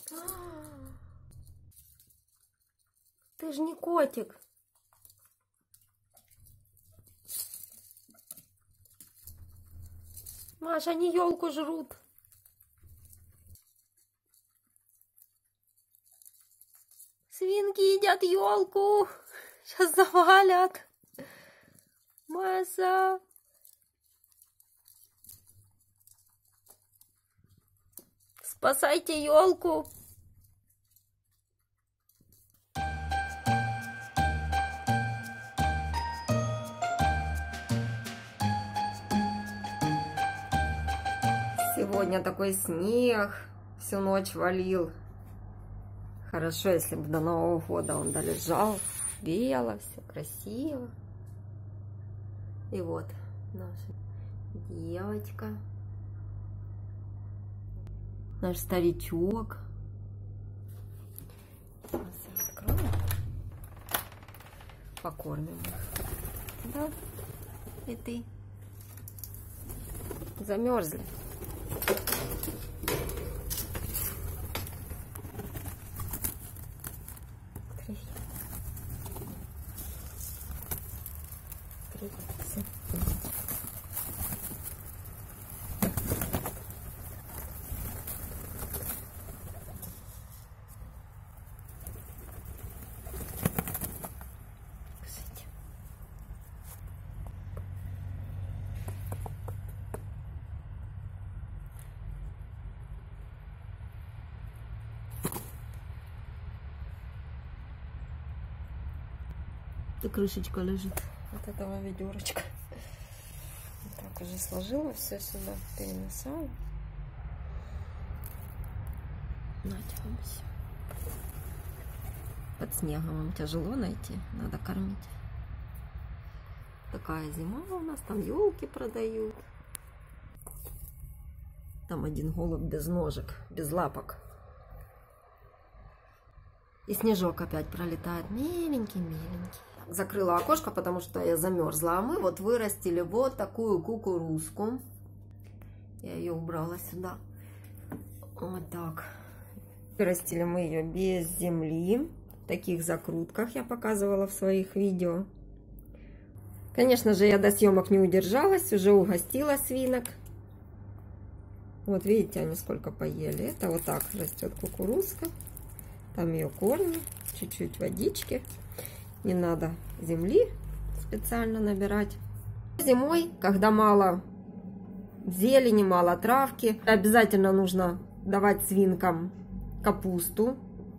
Ты же не котик. Маша, они елку жрут. Свинки едят елку. Сейчас завалят. Маша. Спасайте елку. Сегодня такой снег, всю ночь валил. Хорошо, если бы до Нового года он долежал. Бело, все красиво. И вот наша девочка. Наш старичок. Сейчас откроем. Покормим их. Да? И ты. Замерзли. И крышечка лежит от этого ведерочка. Так, уже сложила все сюда, перемешала. Нате вам все. Под снегом вам тяжело найти, надо кормить. Такая зима у нас, там елки продают. Там один голубь без ножек, без лапок. И снежок опять пролетает, меленький-меленький. Закрыла окошко, потому что я замерзла. А мы вот вырастили вот такую кукурузку. Я ее убрала сюда. Вот так. Вырастили мы ее без земли. В таких закрутках я показывала в своих видео. Конечно же, я до съемок не удержалась. Уже угостила свинок. Вот видите, они сколько поели. Это вот так растет кукурузка. Там ее корни. Чуть-чуть водички. Не надо земли специально набирать. Зимой, когда мало зелени, мало травки, обязательно нужно давать свинкам капусту.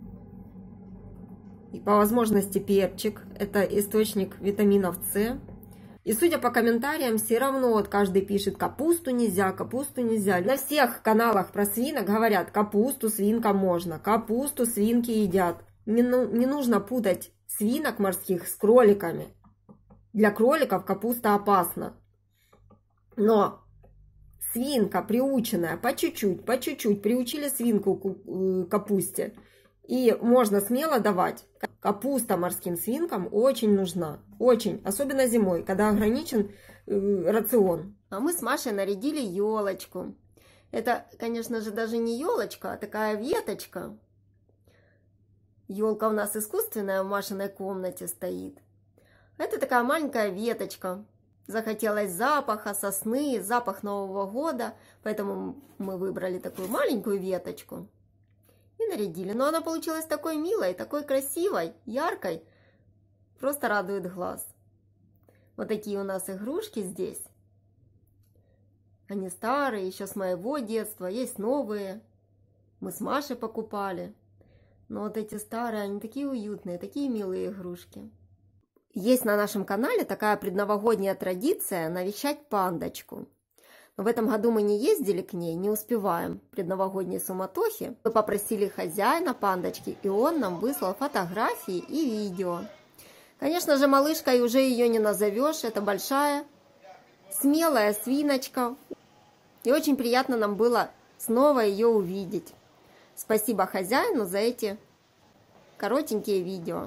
И по возможности перчик. Это источник витаминов С. И судя по комментариям, все равно вот каждый пишет: капусту нельзя, капусту нельзя. На всех каналах про свинок говорят: капусту свинкам можно, капусту свинки едят. Не нужно путать свинок морских с кроликами. Для кроликов капуста опасна. Но свинка приученная по чуть-чуть, приучили свинку к капусте. И можно смело давать. Капуста морским свинкам очень нужна. Очень. Особенно зимой, когда ограничен рацион. А мы с Машей нарядили елочку. Это, конечно же, даже не елочка, а такая веточка. Елка у нас искусственная в Машиной комнате стоит. Это такая маленькая веточка. Захотелось запаха сосны, запах Нового года. Поэтому мы выбрали такую маленькую веточку. И нарядили. Но она получилась такой милой, такой красивой, яркой. Просто радует глаз. Вот такие у нас игрушки здесь. Они старые, еще с моего детства. Есть новые. Мы с Машей покупали. Но вот эти старые, они такие уютные, такие милые игрушки. Есть на нашем канале такая предновогодняя традиция навещать пандочку. Но в этом году мы не ездили к ней, не успеваем в предновогодней суматохе. Мы попросили хозяина пандочки, и он нам выслал фотографии и видео. Конечно же, малышкой уже ее не назовешь. Это большая, смелая свиночка. И очень приятно нам было снова ее увидеть. Спасибо хозяину за эти коротенькие видео.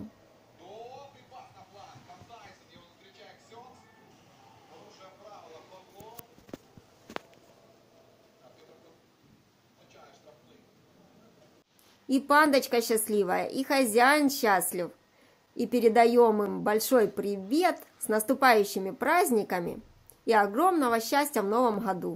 И пандочка счастливая, и хозяин счастлив. И передаем им большой привет с наступающими праздниками и огромного счастья в новом году.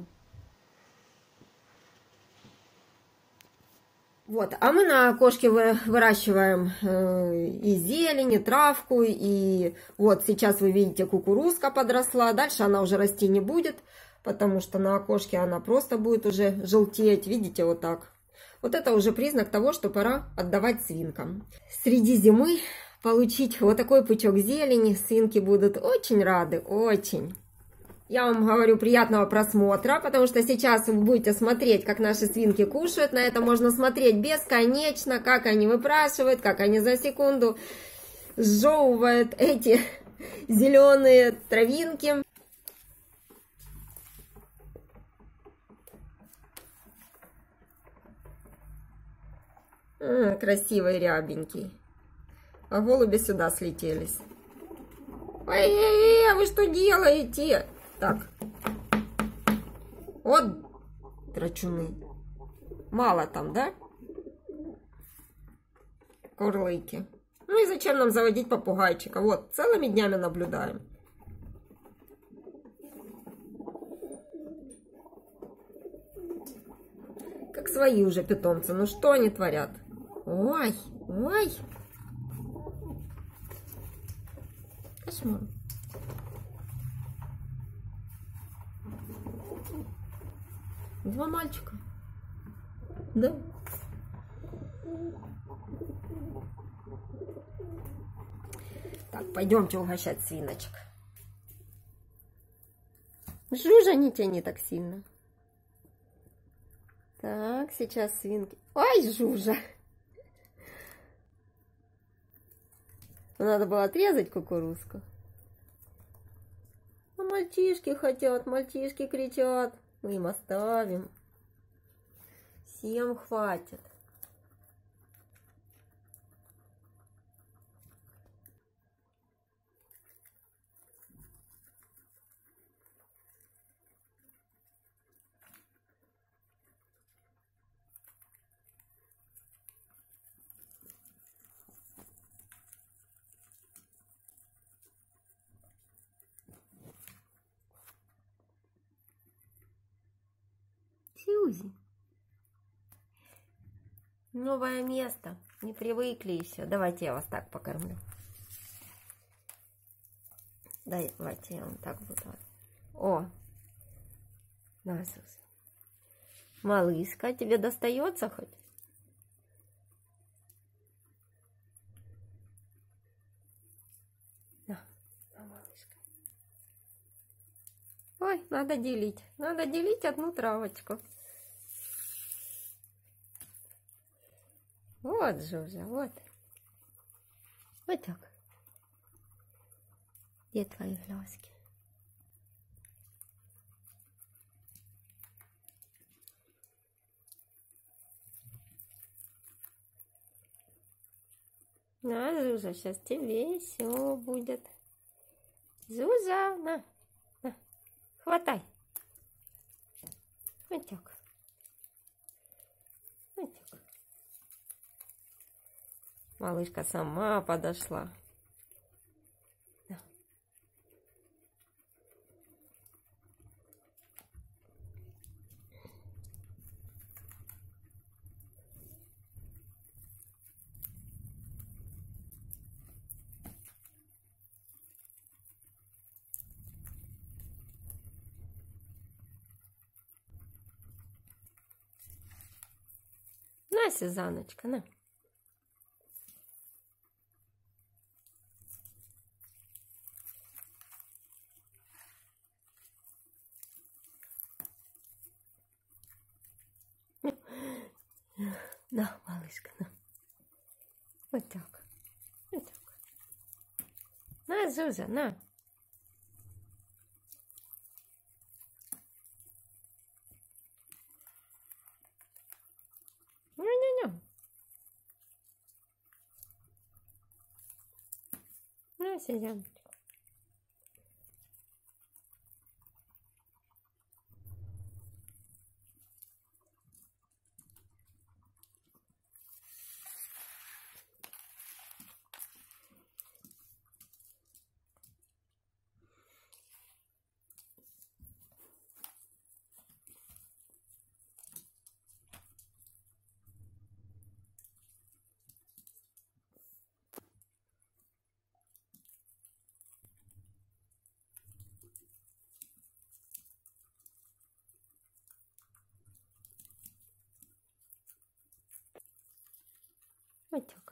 Вот, а мы на окошке выращиваем и зелень, и травку, и вот сейчас вы видите, кукурузка подросла, дальше она уже расти не будет, потому что на окошке она просто будет уже желтеть, видите, вот так. Вот это уже признак того, что пора отдавать свинкам. Среди зимы получить вот такой пучок зелени свинки будут очень рады, очень. Я вам говорю, приятного просмотра, потому что сейчас вы будете смотреть, как наши свинки кушают. На это можно смотреть бесконечно, как они выпрашивают, как они за секунду сжевывают эти зеленые травинки. Красивый рябенький. А голуби сюда слетелись. Ой, вы что делаете? Так, вот драчуны. Мало там, да? Курлыки. Ну и зачем нам заводить попугайчика? Вот, целыми днями наблюдаем. Как свои уже питомцы. Ну что они творят? Ой, ой. Кошмар. Два мальчика. Да. Так, пойдемте угощать свиночек. Жужа, не тяни так сильно. Так, сейчас свинки. Ой, Жужа. Надо было отрезать кукурузку. А мальчишки хотят, мальчишки кричат. Мы им оставим. Всем хватит. Сьюзи. Новое место. Не привыкли еще. Давайте я вас так покормлю. Давайте я вам так буду. О! На, Сьюзи. Малышка, тебе достается хоть? На, малышка. Ой, надо делить. Надо делить одну травочку. Вот, Жужа, вот. Вот так. Где твои глазки? На, Жужа, сейчас тебе все будет. Жужа, на, хватай. Вот так. Вот так. Малышка сама подошла. Да. На, Сюзаночка, на. На, малышка, на. Вот так. Вот так. На, Зуза, на. Не-не-не. На, Сюзаночка. котик.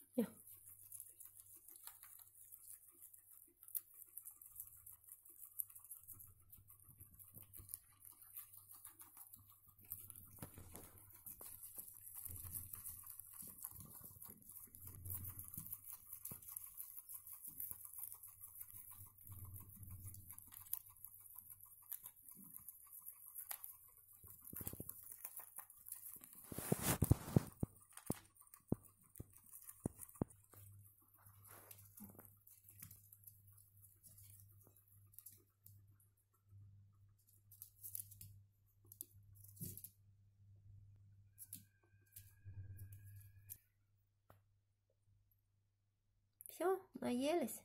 Все, наелись.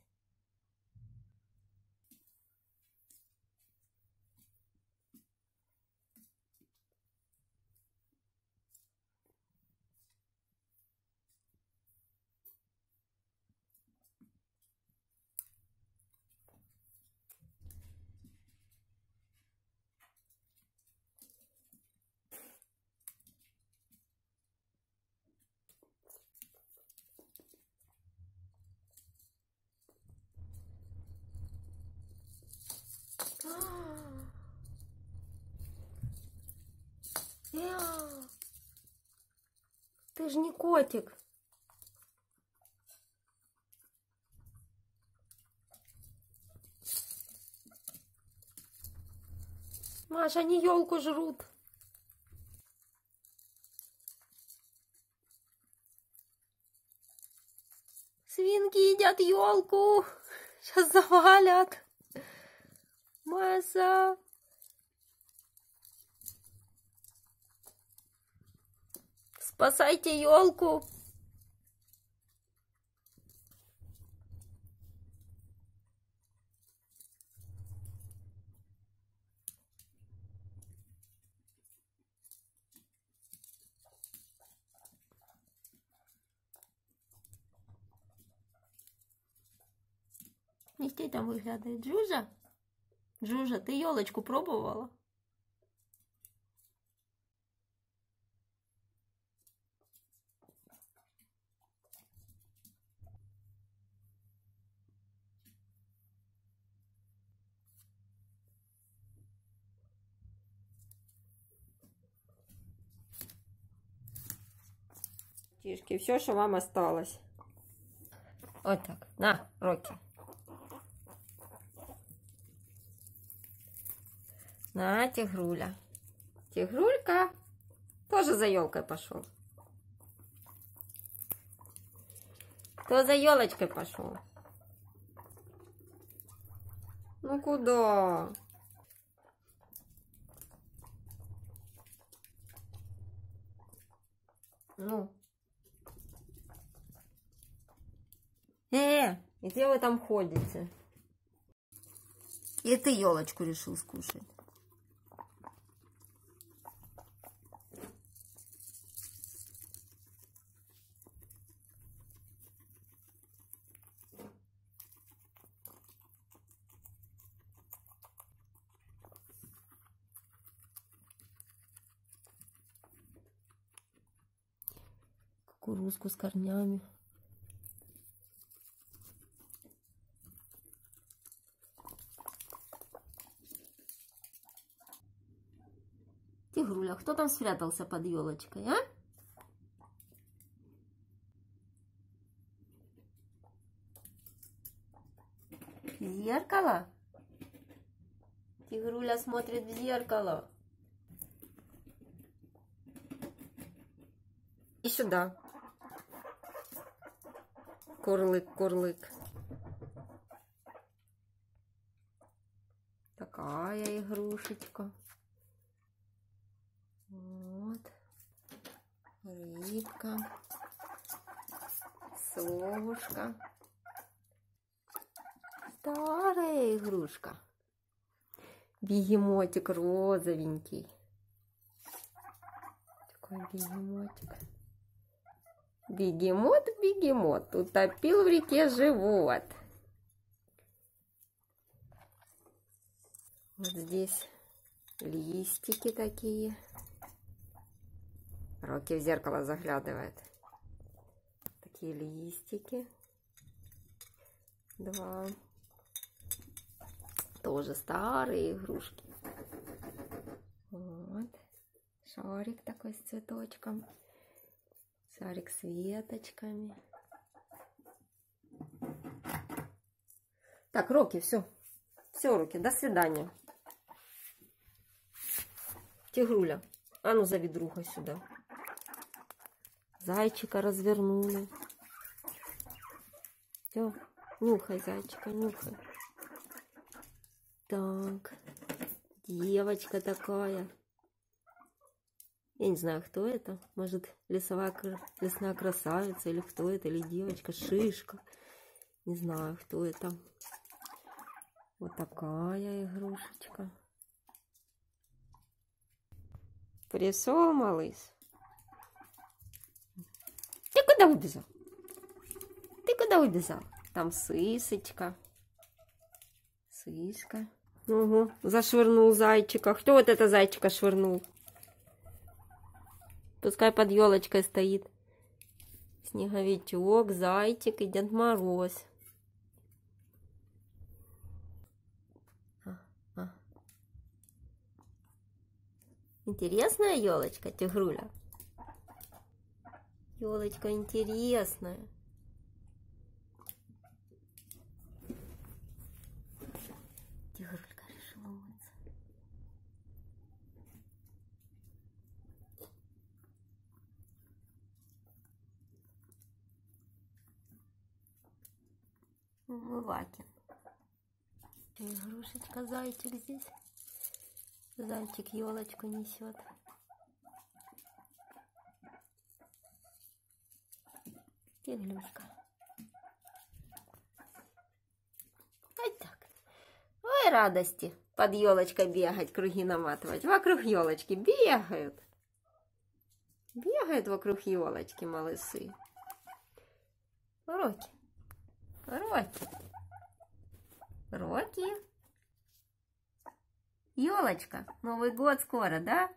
Ты же не котик. Маша, они елку жрут. Свинки едят елку. Сейчас завалят. Маша. Спасайте елку. Нестей там выглядывает. Джужа? Джужа, ты елочку пробовала? Тишки, все, что вам осталось. Вот так. На, Рокки. На, Тигруля. Тигрулька тоже за елкой пошел. Кто за елочкой пошел? Ну куда? Ну. Где вы там ходите? И ты елочку решил скушать. Кукурузку с корнями. Тигруля, кто там спрятался под елочкой, а? Зеркало? Тигруля смотрит в зеркало. И сюда. Курлык, курлык. Такая игрушечка. Вот. Рыбка. Совушка. Старая игрушка. Бегемотик розовенький. Такой бегемотик. Бегемот, бегемот, утопил в реке живот. Вот здесь листики такие. Рокки в зеркало заглядывает. такие листики. 2. Тоже старые игрушки. Вот. Шарик такой с цветочком. Шарик с веточками. Так, Рокки, все. Все, Рокки, до свидания. Тигруля, а ну зови друга сюда. Зайчика развернули. Все, нюхай зайчика, нюхай. Так, девочка такая. Я не знаю, кто это. Может, лесная красавица, или кто это, или девочка, шишка. Не знаю, кто это. Вот такая игрушечка. Пришел, малыш. Ты куда убежал? Ты куда убежал? Там сысочка. Сыска. Угу, зашвырнул зайчика. Кто вот это зайчика швырнул? Пускай под елочкой стоит снеговичок, зайчик и Дед Мороз. Интересная елочка, Тигруля. Елочка интересная. Тигрулька решила умыться. Умывакин. Игрушечка, зайчик здесь. Зайчик елочку несет. Тигрюшка. Вот так. Ой, радости. Под елочкой бегать, круги наматывать. Вокруг елочки бегают. Бегают вокруг елочки малыши. Рокки. Рокки. Рокки. Елочка, Новый год скоро, да?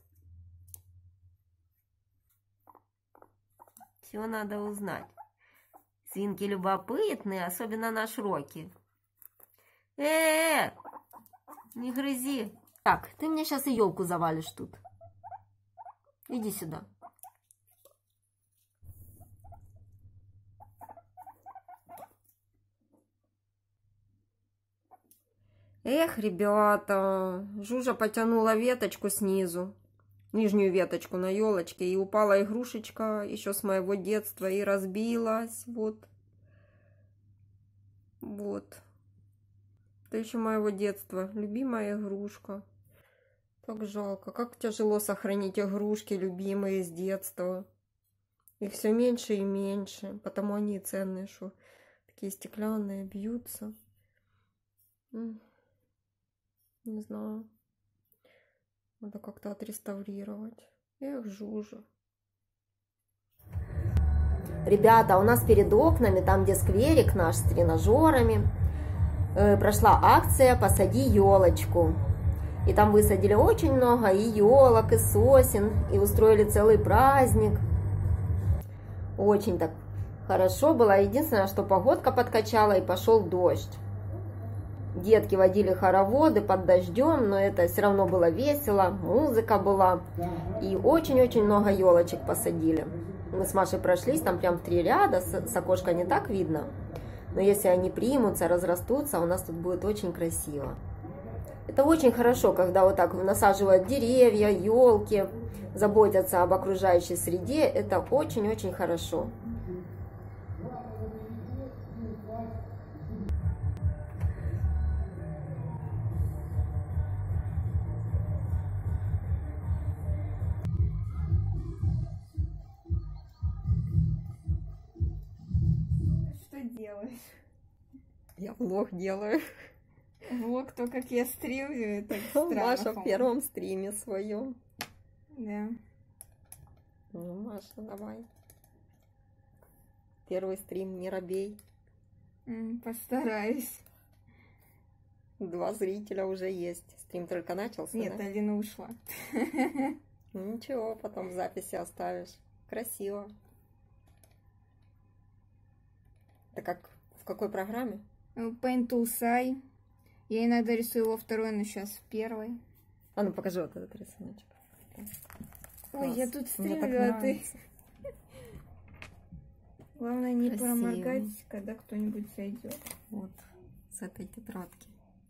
Все надо узнать. Свинки любопытные, особенно наш Рокки. Не грызи. Так, ты мне сейчас и елку завалишь тут. Иди сюда. Эх, ребята, Жужа потянула веточку снизу, нижнюю веточку на елочке, и упала игрушечка еще с моего детства и разбилась. Вот. Вот. Это еще моего детства. Любимая игрушка. Так жалко. Как тяжело сохранить игрушки любимые с детства. Их все меньше и меньше. Потому они ценные, что такие стеклянные, бьются. Не знаю. Надо как-то отреставрировать. Эх, Жужа. Ребята, у нас перед окнами, там где скверик наш с тренажерами, прошла акция «Посади елочку». И там высадили очень много и елок, и сосен, и устроили целый праздник. Очень так хорошо было. Единственное, что погодка подкачала и пошел дождь. Детки водили хороводы под дождем, но это все равно было весело, музыка была. И очень-очень много елочек посадили. Мы с Машей прошлись, там прям 3 ряда, с окошка не так видно. Но если они примутся, разрастутся, у нас тут будет очень красиво. Это очень хорошо, когда вот так насаживают деревья, елки, заботятся об окружающей среде. Это очень-очень хорошо. Делаешь? Я влог делаю. Влог то, как я стримлю, это Маша в первом стриме своем. Да. Ну, Маша, давай. Первый стрим, не робей. Постараюсь. 2 зрителя уже есть. Стрим только начался. Нет, да? Алина ушла. Ничего, потом в записи оставишь. Красиво. Это как в какой программе? Paint Toolsai. Я иногда рисую во второй, но сейчас в первой. А ну покажи вот этот рисуночек. Ой, Класс. я тут Мне так стримила, а ты... нравится. Главное не Красиво. проморгать, когда кто-нибудь зайдет. Вот, с этой тетрадки.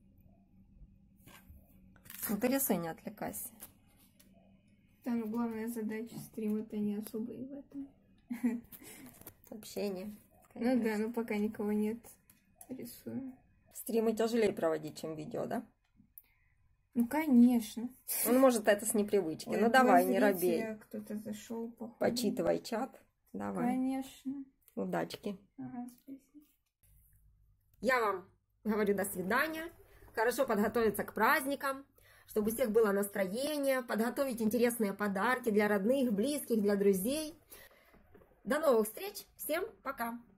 Ну ты рисуй, не отвлекайся. Да, ну главная задача стрима-то не особо и в этом. Общение. Ну да, ну пока никого нет, рисую. Стримы тяжелее проводить, чем видео, да? Ну конечно. Ну, может, это с непривычки. Ой, Ну, давай, два не робей. зрителя, кто-то зашел, походу. Почитывай чат. Давай. Конечно. Удачки. Ага, спасибо. Я вам говорю до свидания. Хорошо подготовиться к праздникам, чтобы у всех было настроение, подготовить интересные подарки для родных, близких, для друзей. До новых встреч. Всем пока.